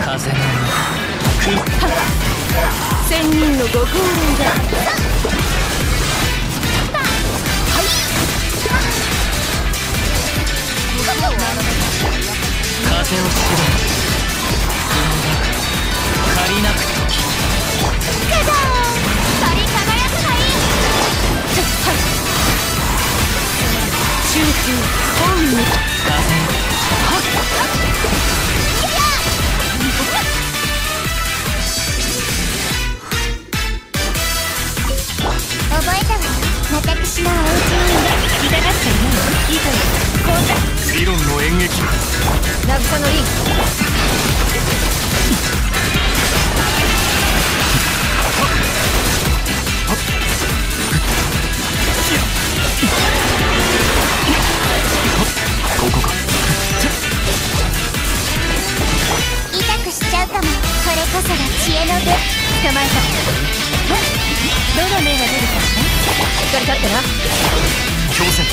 風の千人のご高齢だ。 風を知ろ借りなく時カザー光り輝くがいい。中空本に風覚えたわよ。私のお家に痛がっていないいというこんな理論の演劇渚のリンここか痛くしちゃうかも。これこそが知恵の出。捕まえた。どの目が出るかね。しっかり立ってな。 強戦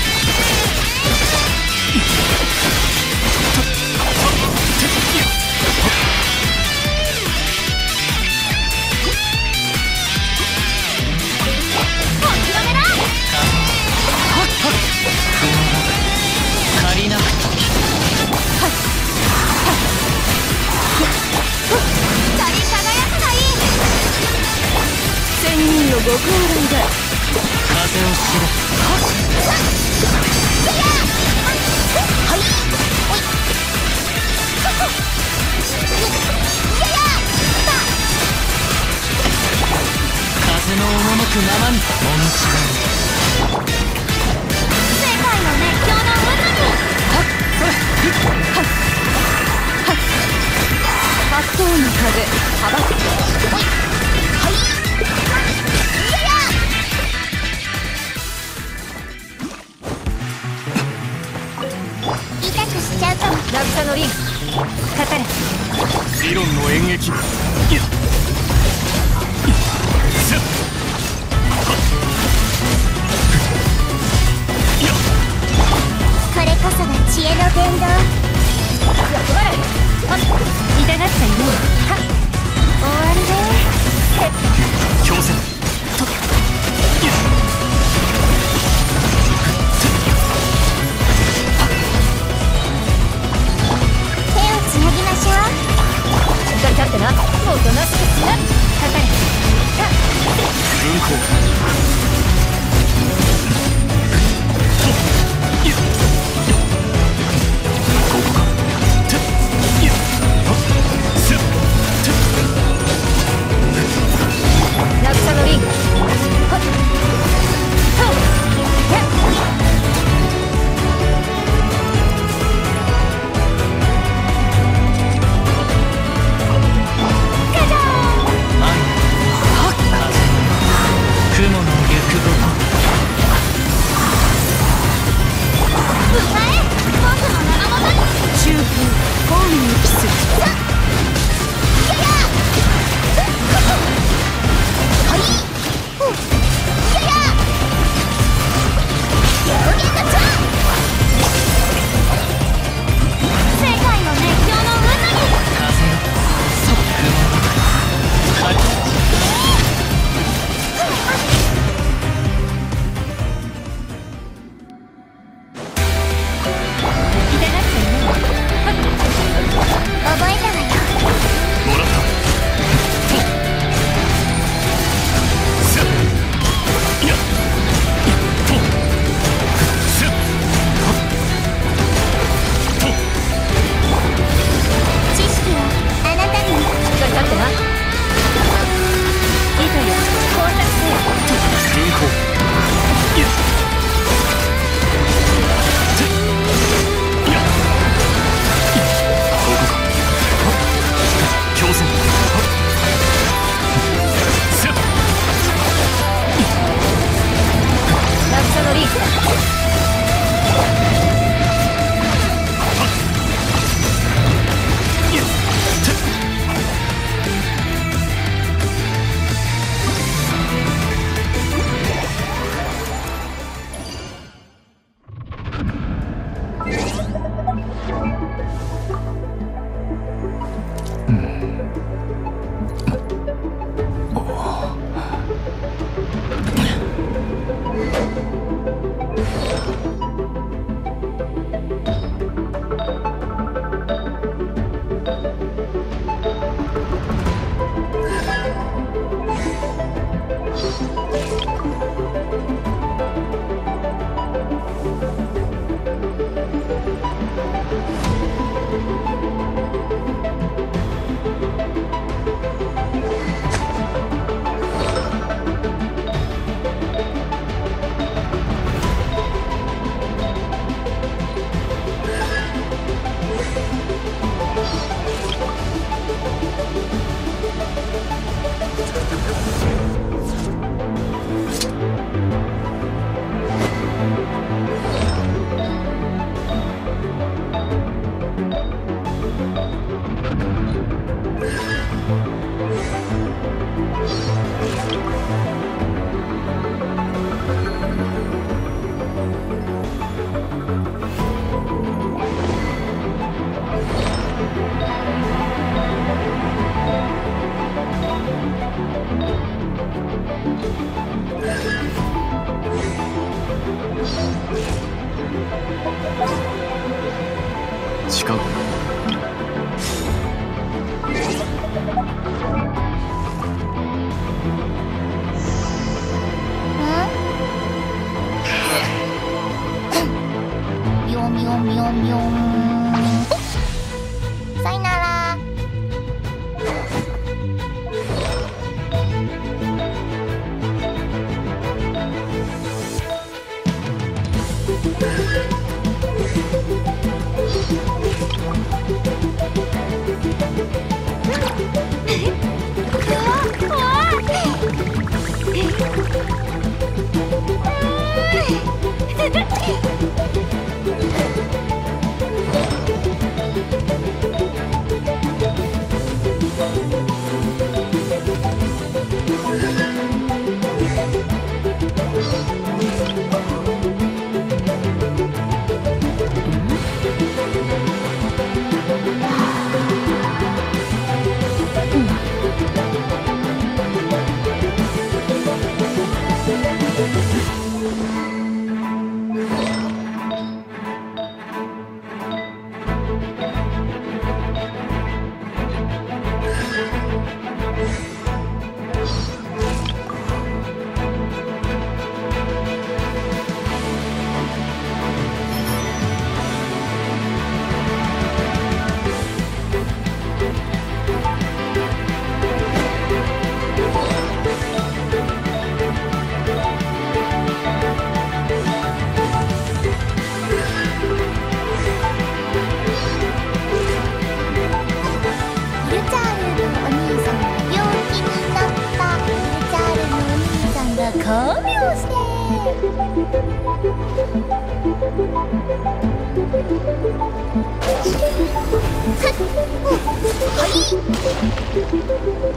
諦めな。 借りなく時光り輝くがいい。千人のご高齢だ。 風を知ろ風の赴くままにもみち世界の熱狂の渦に八頭の風幅痛くしちゃうかも。渚のリンかかれ。 理論の演劇これこそが知恵の伝道。役割痛がっちゃいない。終わりで強戦手をつなぎましょう。しっかり立ってな。おとなしくしな。かかれ。 軍港ここか渚のリン雲の行くごと中空本にキス。 近頃ビョンビョンビョンビョン。さよなら。看病してはい